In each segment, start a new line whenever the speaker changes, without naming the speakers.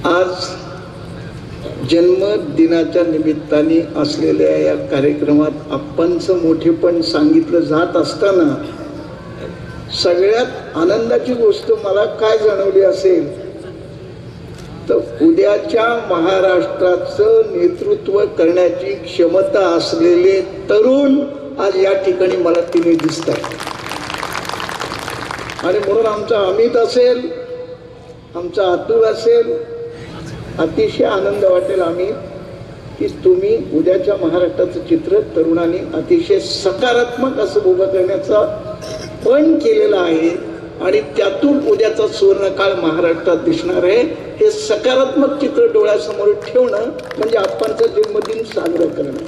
आज जन्मदिनाच्या निमित्ताने असलेल्या या कार्यक्रमात आपणचं मोठेपण सांगितलं जात असताना सगळ्यात आनंदाची गोष्ट मला काय जाणवली असेल तर उद्याच्या महाराष्ट्राचं नेतृत्व करण्याची क्षमता असलेले तरुण आज या ठिकाणी मला तिने दिसतात. आणि म्हणून आमचा अमित असेल, आमचा अतुल असेल, अतिशय आनंद वाटेल आम्ही की तुम्ही उद्याच्या महाराष्ट्राचं चित्र तरुणांनी अतिशय सकारात्मक असं उभं करण्याचा पण केलेला आहे आणि त्यातून उद्याचा सुवर्णकाळ महाराष्ट्रात दिसणार आहे. हे सकारात्मक चित्र डोळ्यासमोर ठेवणं म्हणजे आप्पांचा जन्मदिन साजरा करणं.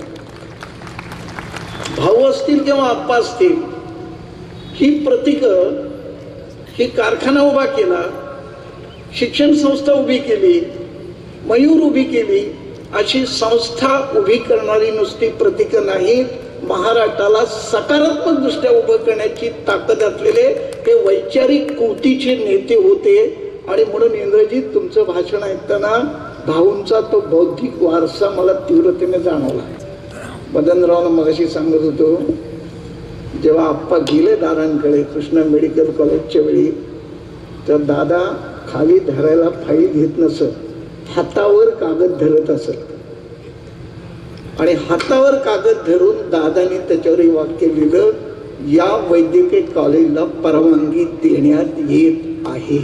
भाऊ असतील किंवा आप्पा असतील, ही प्रतीकं, ही कारखाना उभा केला, शिक्षण संस्था उभी केली, मयूर उभी केली, अशी संस्था उभी करणारी नुसती प्रतीकं नाहीत, महाराष्ट्राला सकारात्मक दृष्ट्या उभं करण्याची ताकद असलेले हे वैचारिक कृतीचे नेते होते. आणि म्हणून इंद्रजीत तुमचं भाषण ऐकताना भाऊंचा तो बौद्धिक वारसा मला तीव्रतेने जाणवला. मदनरावनं मगाशी सांगत होतो, जेव्हा आप्पा गेले दादांकडे कृष्णा मेडिकल कॉलेजच्या वेळी, तर दादा खाली धरायला फाईल घेत नसत, हातावर कागद धरत असत. आणि हातावर कागद धरून दादांनी त्याच्यावर हे वाक्य लिहिलं, या वैद्यकीय कॉलेजला परवानगी देण्यात येत आहे.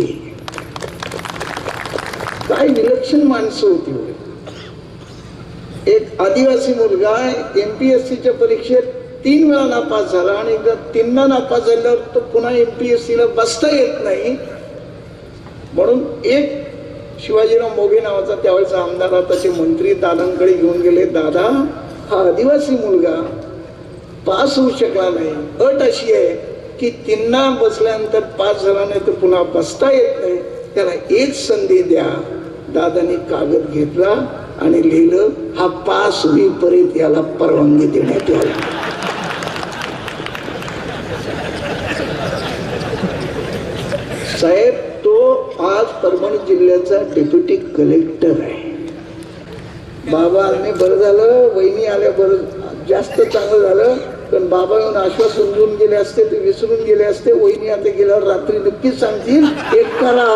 काय विलक्षण माणसं होती. एक आदिवासी मुलगा MPSCच्या परीक्षेत 3 वेळा नापास झाला आणि जर 3दा नापास झाल्यावर तो पुन्हा MPSCला बसता येत नाही. म्हणून एक शिवाजीराव मोघे नावाचा त्यावेळेचा आमदार होता, ते मंत्री दादांकडे घेऊन गेले, दादा हा आदिवासी मुलगा पास होऊ शकला नाही, अट अशी आहे की 3दा बसल्यानंतर पास झाला नाही तर पुन्हा बसता येत नाही, त्याला एक संधी द्या. दादांनी कागद घेतला आणि लिहिलं, हा पास होईपर्यंत याला परवानगी देण्यात यावी. साहेब तो आज परभणी जिल्ह्याचा डेप्युटी कलेक्टर आहे. बाबांनी बरं झालं, वहिनी आल्या बरं, जास्त चांगलं झालं. पण बाबा येऊन आश्वासन देऊन गेले असते ते विसरून गेले असते. वहिनी आता गेल्यावर रात्री नक्कीच सांगतील, एक करा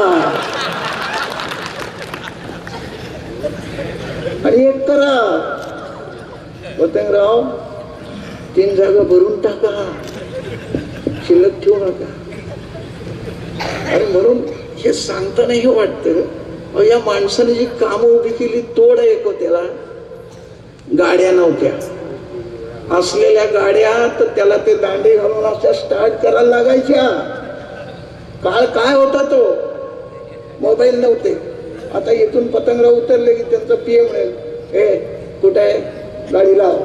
आणि एक करा. पतंगराव 3 जागा भरून टाका, शिल्लक ठेवू नका. आणि म्हणून हे सांगताना हे वाटतं, या माणसाने जी कामं उभी केली तोड ऐकव. त्याला गाड्या नव्हत्या, असलेल्या गाड्या तर त्याला ते दांडे घालून अशा स्टार्ट करायला लागायच्या. काळ काय होता तो, मोबाईल नव्हते. आता इथून पतंगराव उतरले की त्यांचं PM मिळेल, हे कुठे आहे, गाडी लाव.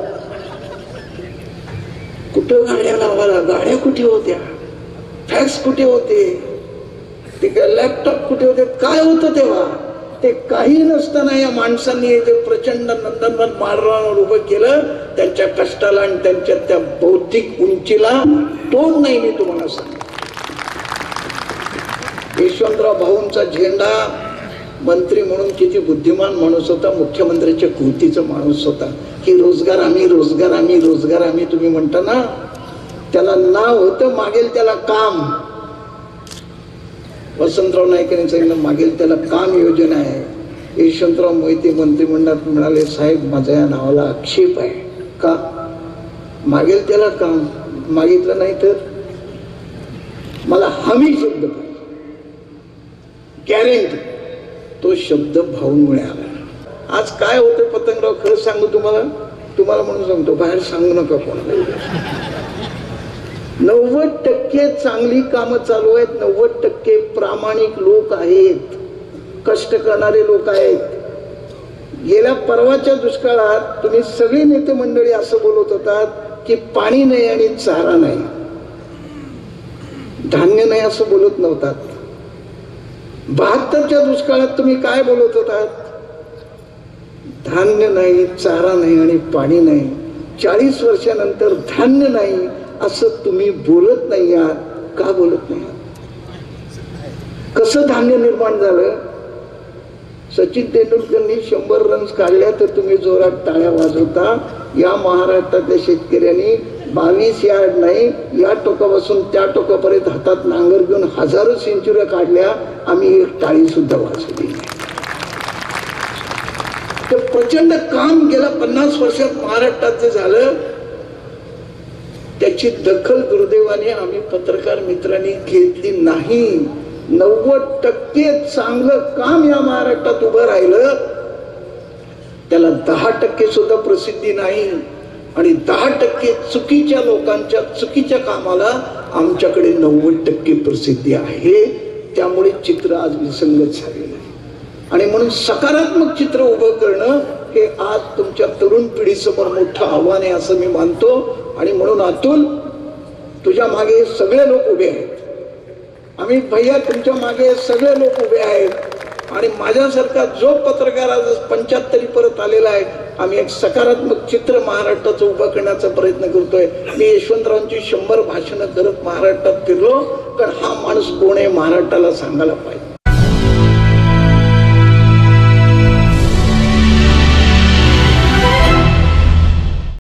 कुठं गाड्या लावायला, गाड्या कुठे होत्या, फॅक्स कुठे होते, ते लॅपटॉप कुठे होते, काय होतं तेव्हा. ते काही नसताना या माणसांनी जे प्रचंड नंदनवन माळरानावर उभं केलं, त्यांच्या कष्टाला आणि त्यांच्या त्या बौद्धिक उंचीला तोड नाही. मी तुम्हाला सांगतो, यशवंतराव भाऊंचा झेंडा मंत्री म्हणून किती बुद्धिमान माणूस होता, मुख्यमंत्र्याच्या कृतीचा माणूस होता. की रोजगार आम्ही, रोजगार आम्ही, रोजगार आम्ही तुम्ही म्हणता ना, त्याला नाव होतं मागेल त्याला काम. वसंतराव नाईकांनी सांगितलं, मागेल त्याला काम योजना आहे. यशवंतराव मोहिते मंत्रिमंडळात म्हणाले, साहेब माझ्या या नावाला आक्षेप आहे. का? मागेल त्याला काम, मागितलं नाही तर मला हमी शब्द पाहिजे, गॅरेंटी. तो शब्द भाऊंमुळे आला. आज काय होतं पतंगराव, खरं सांगू तुम्हाला म्हणून सांगतो, बाहेर सांगू नका कोणाला. 90% चांगली कामं चालू आहेत, 90% प्रामाणिक लोक आहेत, कष्ट करणारे लोक आहेत. गेल्या परवाच्या दुष्काळात तुम्ही सगळी नेते मंडळी असं बोलत होतात की पाणी नाही आणि चारा नाही, धान्य नाही असं बोलत नव्हतात. 72च्या दुष्काळात तुम्ही काय बोलत होतात, धान्य नाही, चारा नाही आणि पाणी नाही. 40 वर्षानंतर धान्य नाही असं तुम्ही बोलत नाही आहात. का बोलत नाही? कसं धान्य निर्माण झालं? सचिन तेंडुलकरनी 100 रन्स काढल्या तर तुम्ही जोरात टाळ्या वाजवता. या महाराष्ट्रातल्या शेतकऱ्यांनी 22 यार्ड नाही, या टोकापासून त्या टोकापर्यंत हातात नांगर घेऊन हजारो सेंचुऱ्या काढल्या, आम्ही एक टाळी सुद्धा वाजवली नाही. ते प्रचंड काम गेल्या 50 वर्षात महाराष्ट्रात जे झालं त्याची दखल दुर्दैवाने आम्ही पत्रकार मित्रांनी घेतली नाही. 90% चांगलं काम या महाराष्ट्रात उभं राहिलं, त्याला 10% सुद्धा प्रसिद्धी नाही. आणि 10% चुकीच्या लोकांच्या चुकीच्या कामाला आमच्याकडे 90% प्रसिद्धी आहे. त्यामुळे चित्र आज विसंगत झालेलं आहे. आणि म्हणून सकारात्मक चित्र उभं करणं हे आज तुमच्या तरुण पिढीसमोर मोठं आव्हान आहे असं मी मानतो. आणि म्हणून अतुल, तुझ्या मागे सगळे लोक उभे आहेत. अमित भैया, तुमच्या मागे सगळे लोक उभे आहेत. आणि माझ्यासारखा जो पत्रकार आज 75 परत आलेला आहे, आम्ही एक सकारात्मक चित्र महाराष्ट्राचं उभं करण्याचा प्रयत्न करतोय. मी यशवंतरावांची 100 भाषणं करत महाराष्ट्रात फिरलो, कारण हा माणूस कोण आहे महाराष्ट्राला सांगायला पाहिजे.